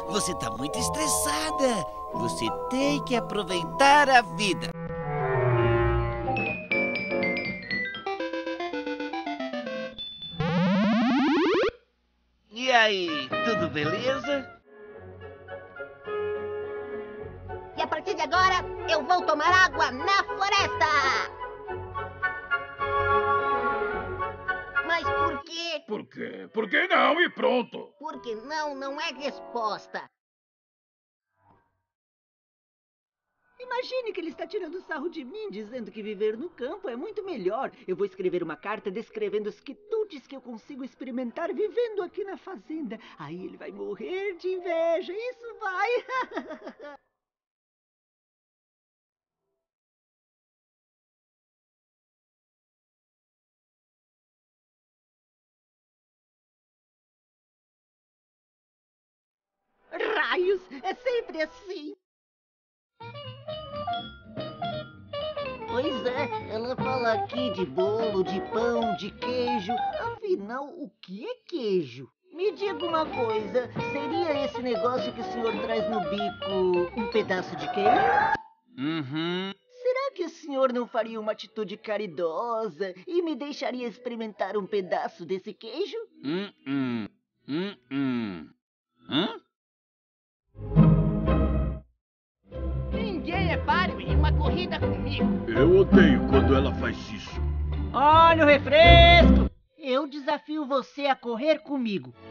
você tá muito estressada. Você tem que aproveitar a vida. E aí, tudo beleza? E a partir de agora, eu vou tomar água na floresta! Mas por quê? Por quê? Por que não? E pronto. Porque não é resposta. Imagine que ele está tirando sarro de mim, dizendo que viver no campo é muito melhor. Eu vou escrever uma carta descrevendo as quitutes que eu consigo experimentar vivendo aqui na fazenda. Aí ele vai morrer de inveja. Isso vai! Raios! É sempre assim! Pois é, ela fala aqui de bolo, de pão, de queijo. Afinal, o que é queijo? Me diga uma coisa, seria esse negócio que o senhor traz no bico um pedaço de queijo? Uhum. Será que o senhor não faria uma atitude caridosa e me deixaria experimentar um pedaço desse queijo? Hã? Ninguém é páreo em uma corrida comigo. Eu odeio quando ela faz isso. Olha o refresco! Eu desafio você a correr comigo.